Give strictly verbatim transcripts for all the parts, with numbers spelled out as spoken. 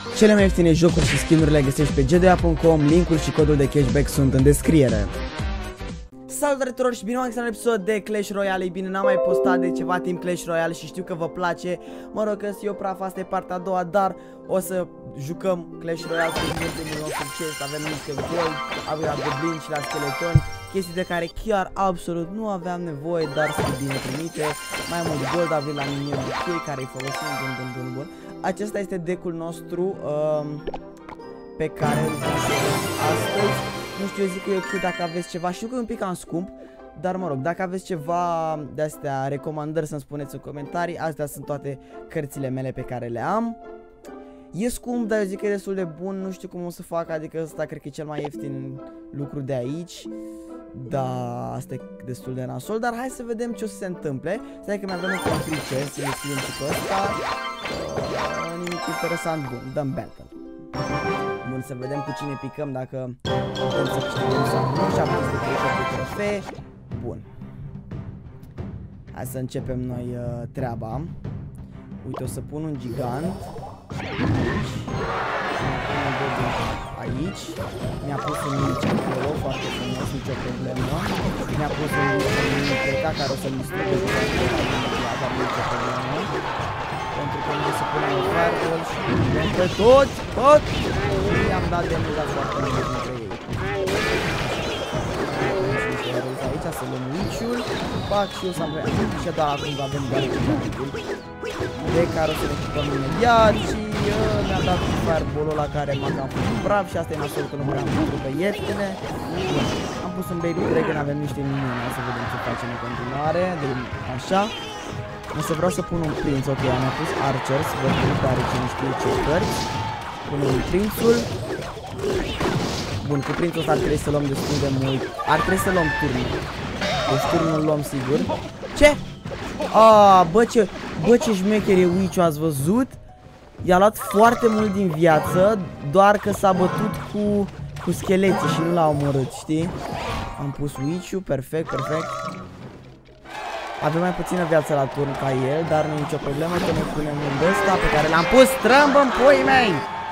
Cele mai ieftine jocuri și skin-uri le găsești pe g d a punct com, linkul și codul de cashback sunt în descriere. Salutare tuturor și bine v-am găsit la un episod de Clash Royale. Ei bine, n-am mai postat de ceva timp Clash Royale și știu că vă place. Mă rog, că eu praf, asta e partea a doua, dar o să jucăm Clash Royale cu ultimul nostru chest. Avem niște gold, avem la goblin și la skeleton, chestii de care chiar absolut nu aveam nevoie, dar sunt bine primite. Mai mult gold avem la minion de chei care îi folosim, bun, bun, bun, bun. Acesta este deck-ul nostru um, pe care îl vom juca astăzi. Nu știu, eu zic că e ok dacă aveți ceva. Știu că e un pic cam scump, dar mă rog, dacă aveți ceva de-astea recomandări să-mi spuneți în comentarii. Astea sunt toate cărțile mele pe care le am. E scump, dar eu zic că e destul de bun. Nu știu cum o să fac, adică ăsta cred că e cel mai ieftin lucru de aici. Da, asta e destul de nasol, dar hai să vedem ce o să se întâmple. Stai că mai avem un conflict, să ne scriem și pe ăsta. uh, Nimic interesant, bun, dăm battle. Bun, să vedem cu cine picăm, dacă putem să câștigăm sau nu. șapte sute treizeci de trofee. Bun. Hai să începem noi uh, treaba. Uite, o să pun un gigant aici. Mi-a pus un mici acolo, foarte frumos, nicio problemă. Mi-a pus un mici pleca care o să-mi distrugă dar nicio problemă. Pentru că nu se pune în fireball și vedem pe tot, tot. I-am dat de mult foarte mult dintre ei. Aici să luăm witch-ul. Fac și eu să avem și da, acum avem doar gigantul de care o să ne ocupăm imediat. Și mi-a dat un fireball-ul la care m-a cam făcut praf. Și asta e nasol că nu mai am făcut pe ieftine. Am pus un baby dragon, avem niște minioni. Să vedem ce facem în continuare. Așa. O să vreau să pun un prinț, ok, am pus archer, să vedem care cine știe ce cărți. Punem un prințul. Bun, cu prințul ăsta ar trebui să luăm destul de mult. Ar trebui să luăm turnul. Deci turnul luăm sigur. Ce? Aaaa, bă ce, bă ce șmecher e Witch-ul, ați văzut? I-a luat foarte mult din viață, doar că s-a bătut cu, cu scheleții și nu l-a omorât, știi? Am pus Witch-ul, perfect, perfect. Avem mai puțină viață la turn ca el, dar nu e nicio problemă că ne punem un ăsta pe care l-am pus strâmb în pui mei.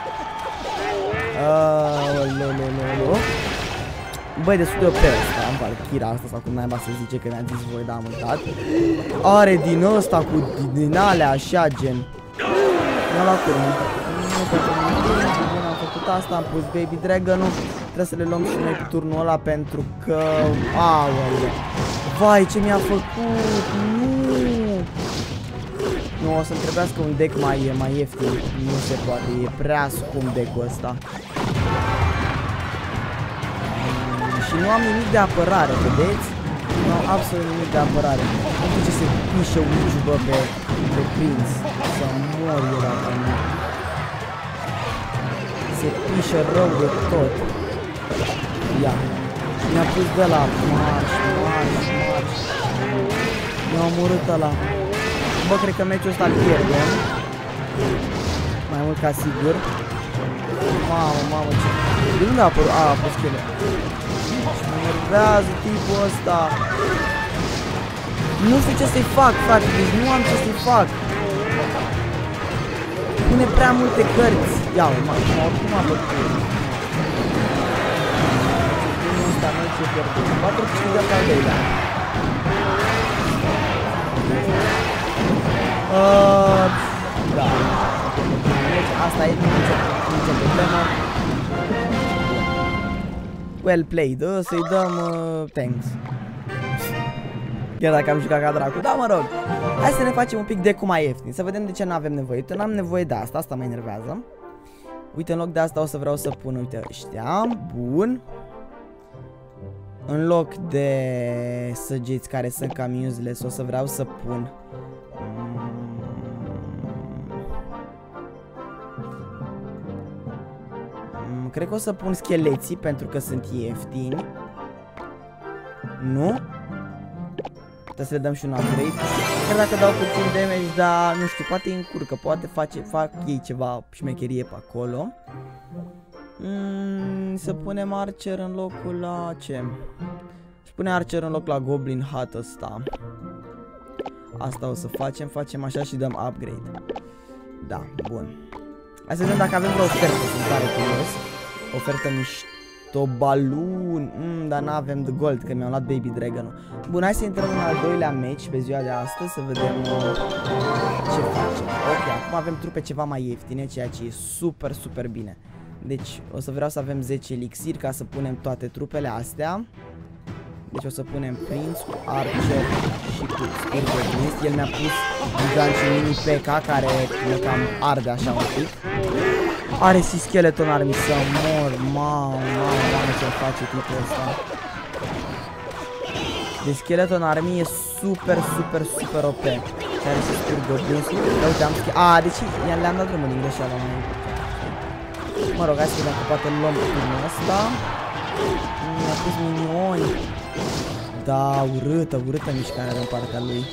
Băi, destul de O P ăsta, am Valkyria asta sau cum naiba să zice că mi-a zis voi, da, am uitat. Are din ăsta cu din alea așa, gen. Mi-a luat turnul. Bun, am făcut asta, am pus Baby Dragon-ul. Trebuie să le luăm și noi pe turnul ăla pentru că... Aoleu. Vai, ce mi-a făcut! Nu! Nu, o să-mi trebuiască un deck mai, mai ieftin. Nu se poate, e prea scump deck-ul ăsta. Mm, și nu am nimic de apărare, vedeți? Nu am absolut nimic de apărare. Nu știu ce se pișe Witch-ul, bă, pe, pe prinț. Să mor eu dacă nu. Se pișe rău de tot. Ia. Mi-a pus de la marș, marș, marș. Mi-a omorât ăla. Bă, cred că meciul ăsta îl pierdem. Mai mult ca sigur. Mamă, mamă, ce... De unde a apărut? A, a pus chele. Și mă nervează tipul ăsta. Nu știu ce să-i fac, frate, deci nu am ce să-i fac. Pune prea multe cărți. Ia, mă, oricum a bătut. Dar noi ce pierdem? patru câștigăm pe al doilea. Uh, da. Deci asta e, nicio, nicio problemă. Well played. Uh, Să-i dăm uh, thanks. Chiar dacă am jucat ca dracu. Da, mă rog. Hai să ne facem un pic de cum mai ieftin. Să vedem de ce nu avem nevoie. Uite, n-am nevoie de asta. Asta mă enervează. Uite, în loc de asta o să vreau să pun, uite, ăștia. Bun. În loc de săgeți care sunt cam useless, o să vreau să pun mm, cred că o să pun scheleții pentru că sunt ieftini. Nu? Trebuie să le dăm și un upgrade. Chiar dacă dau puțin damage, dar nu știu, poate îi încurcă, poate face, fac ei ceva șmecherie pe acolo. Mm, să punem Archer în locul la ce? Și pune Archer în loc la Goblin Hat ăsta. Asta o să facem, facem așa și dăm upgrade. Da, bun. Hai să vedem dacă avem vreo ofertă, sunt tare curios. Ofertă mișto, balun, mm, dar n-avem de gold, că mi-am luat Baby Dragon-ul. Bun, hai să intrăm în al doilea match pe ziua de astăzi, să vedem uh, ce facem. Ok, acum avem trupe ceva mai ieftine, ceea ce e super, super bine. Deci, o să vreau să avem zece elixiri ca să punem toate trupele astea. Deci o să punem Prince cu Archer și cu Spear Goblins. El mi-a pus Gigant și Mini P K care mă cam arde așa un pic. Are și Skeleton Army să mor. Mamă, mamă, mamă ce face tipul ăsta. Deci Skeleton Army e super, super, super O P. Și are și Spear Goblins. Uite, am schimbat. A, deci le-am dat drumul din greșeală. Mă rog, hai să vedem că poate îl luăm primul ăsta. Mi-a pus minioni. Da, urâtă, urâtă mișcarea din partea lui.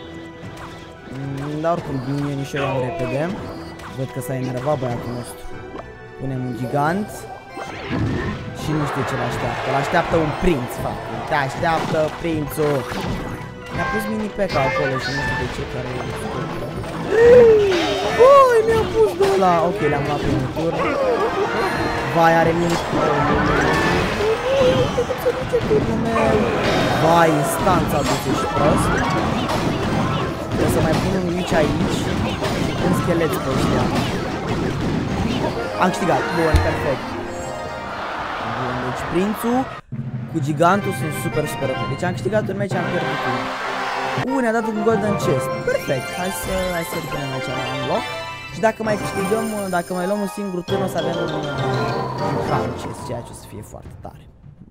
Dar oricum, minionii și-o iau repede. Văd că s-a enervat băiatul nostru. Punem un gigant. Și nu știu ce l-așteaptă. L-așteaptă un prinț, fac. Te așteaptă prințul. Mi-a pus mini P K acolo și nu știu de ce, care e scurtă. Băi, mi-a pus de ăla. Ok, le-am luat pe un tur. Vai, are mini P K. Vai, instanța adus-o și prost. O să mai pun un mici aici și pun scheleți pe ăștia. Am câștigat, bun, perfect. Bun, deci prințul cu gigantul sunt super, super ok. Deci am câștigat un meci, am pierdut un. Bun, ne-a dat un golden chest. Perfect, hai să, hai să punem aici la un loc. Și dacă mai câștigăm, dacă mai luăm un singur turn, o să avem un, un crown chest, ceea ce o să fie foarte tare.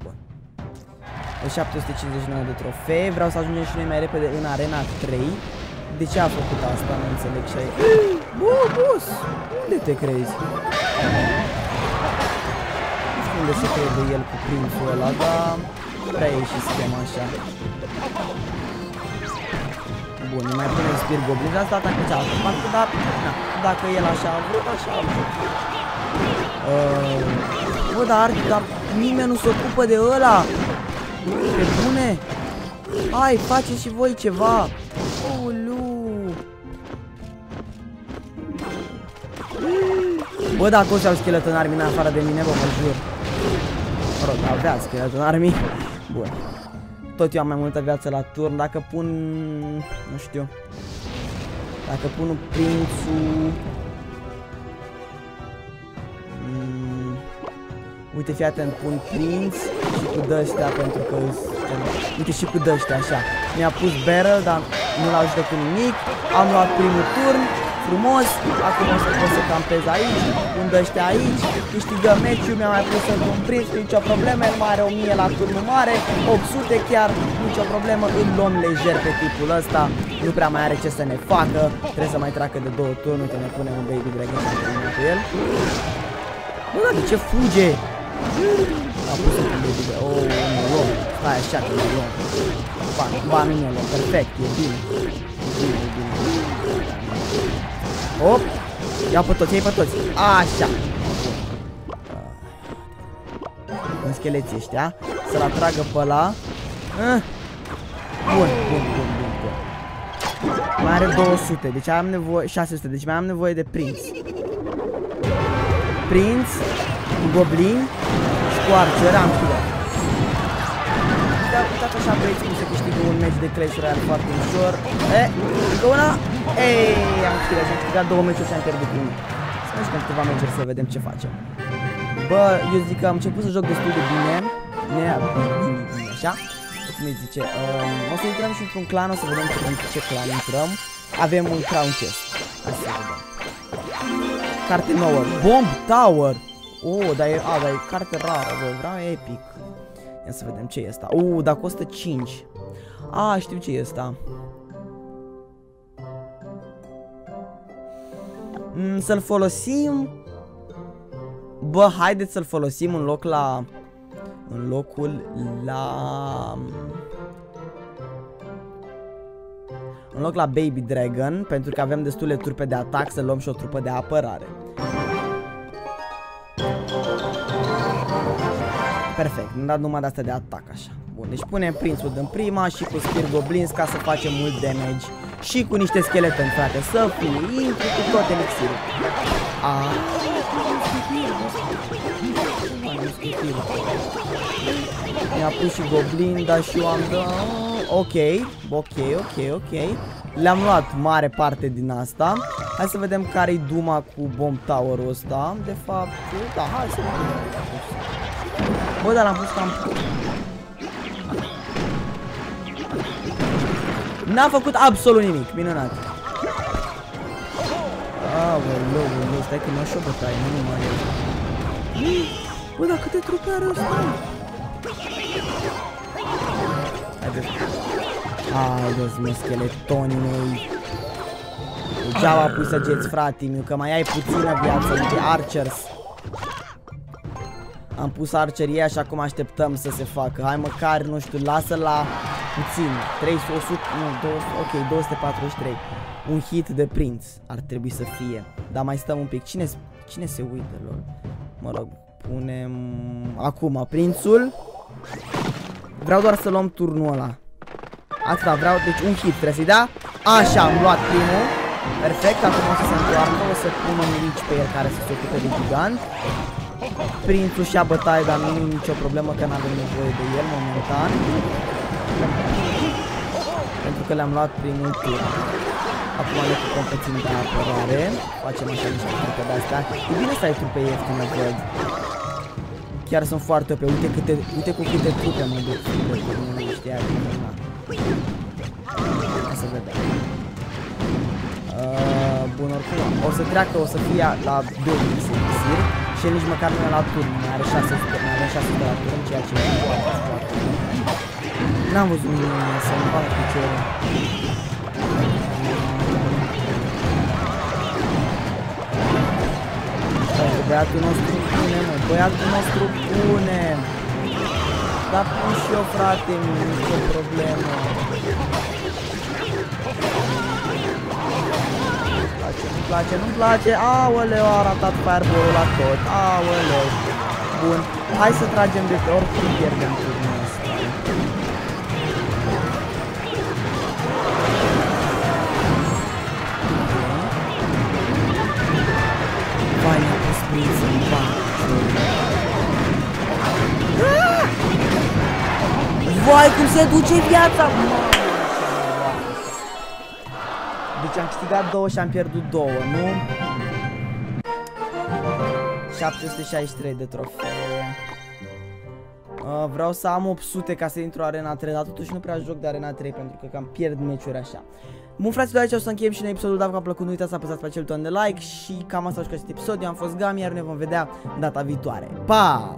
șapte sute cincizeci și nouă de trofee. Vreau să ajungem și noi mai repede în arena trei. De ce a făcut asta? Nu înțeleg și aici. Bă, boss! Unde te crezi? Nu știu unde se crede el cu prințul ăla, dar prea e și schema așa. Bun, ne mai punem Spear Goblin. Asta atacă cealaltă parte, dar na, dacă el așa a vrut, așa a vrut. Uh, bă, dar, dar nimeni nu se ocupă de ăla. Pe bune? Hai, faceți și voi ceva. Oulu. Bă, dar toți au Skeleton Army în afară de mine, bă, mă jur. Mă rog, avea Skeleton Army. Bun. Tot eu am mai multă viață la turn. Dacă pun... Nu știu. Dacă pun prințul... Uite, fii atent, pun prinț și cu dăștia pentru că... Uite, și cu dăștia, așa. Mi-a pus barrel, dar nu l-a ajutat cu nimic. Am luat primul turn, frumos. Acum o să pot să campez aici, pun dăștia aici. Câștigăm meciul, mi-a mai pus un prinț, nicio problemă. El mai are o mie la turnul mare, opt sute chiar, nicio problemă. Îl luăm lejer pe tipul ăsta. Nu prea mai are ce să ne facă. Trebuie să mai treacă de două turni. Uite, ne punem un Baby Dragon și am primit cu el. Bă, dar de ce fuge? A pus un Baby Dragon. Oh, nu luăm. Stai așa că nu luăm. Ba, ba, nu ne luăm. Perfect, e bine. E bine, e bine. Hop. Ia pe toți, ia pe toți. Așa. În scheleții ăștia. Să-l atragă pe ăla. Bun, bun, bun, bun, bun. Mai are două sute, deci am nevoie, șase sute, deci mai am nevoie de prinț. Prinț, goblin și cu archer am câștigat. Uitați așa, băieți, cum se câștigă un meci de Clash Royale foarte ușor. E, încă una. Ei, am câștigat, am câștigat două meciuri și am pierdut unul. Să mai jucăm câteva meciuri să vedem ce facem. Bă, eu zic că am început să joc destul de bine. Ne, bine, bine, așa. Cum îi zice, um, o să intrăm și într-un clan, o să vedem ce, în ce clan intrăm. Avem un crown chest. Hai să vedem. Carte nouă, Bomb Tower. Oh, dar e, a, dar e carte rară, bă, vreau epic. Ia să vedem ce e asta. Oh, dar costă cinci. A, știu ce e asta. Mm, să-l folosim. Bă, haideți să-l folosim în loc la... În locul la... În loc la Baby Dragon, pentru că avem destule trupe de atac, să luăm și o trupă de apărare. Perfect, mi-am dat numai de asta de atac, așa. Bun, deci punem prințul din prima și cu Spear Goblins ca să facem mult damage. Și cu niște scheletoni, frate, să fie, intru cu tot elixirul. A... Mi-a pus și goblin, dar și eu am dat... Ok, ok, ok, ok. Le-am luat mare parte din asta. Hai să vedem care-i Duma cu Bomb Tower-ul ăsta. De fapt, da, hai să vedem. Bă, dar l-am pus cam... N-am făcut absolut nimic, minunat. Aoleu, aoleu, stai că mi-a și o bătaie, nu mai e. Bă, dar câte trupe are ăsta? Haideți. Haideți, mă, scheletonii mei. Degeaba pui săgeți, frate-miu, că mai ai puțină viață de archers. Am pus archerii așa cum așteptăm să se facă. Hai măcar, nu știu, lasă la puțin. trei sute, o sută, nu, două sute, ok, două sute patruzeci și trei. Un hit de prinț ar trebui să fie. Dar mai stăm un pic. Cine, cine se uită, lor? Mă rog, punem... Acum, prințul. Vreau doar să luăm turnul ăla. Asta vreau, deci un hit trebuie să-i da. Așa, am luat primul. Perfect, acum o să se întoarcă. O să pun un milici pe el care să se ocupe de gigant. Prințul și-a bătaie, dar nu e nicio problemă că n-avem nevoie de el momentan. Pentru că le-am luat primul tur. Acum ne ocupăm puțin de apărare. Facem așa niște trupe de-astea. E bine să ai trupe ieftine, văd. Chiar sunt foarte ope. Uite, câte, uite cu câte trupe mă duc. Nu știa că nu. Hai să vedem. Uh, bun, oricum, o să treacă, o să fie la doi elixir și nici măcar nu e la turn, mai are șase sute, mai are șase sute la turn, ceea ce e foarte, foarte bun. N-am văzut nimeni să-mi facă piciorul. Băiatul nostru pune, mă, băiatul nostru pune. Dar pun și eu, frate, nicio problemă. Nu-mi place, nu-mi place. Aoleu, a ratat fireball-ul la tot. Aoleu. Bun. Hai să tragem de pe oricum pierdem turnul ăsta. Vai, mi-a pus prins în bani. Vai, cum se duce viața! Deci am câștigat două și am pierdut două, nu? șapte sute șaizeci și trei de trofee. uh, Vreau să am opt sute ca să intru Arena trei, dar totuși nu prea joc de Arena trei pentru că cam pierd meciuri așa. Bun, fraților, de aici o să încheiem și în episodul. Dacă v-a plăcut, nu uitați să apăsați pe acel buton de like. Și cam asta și cu acest episod. Eu am fost Gami, iar ne vom vedea data viitoare. Pa!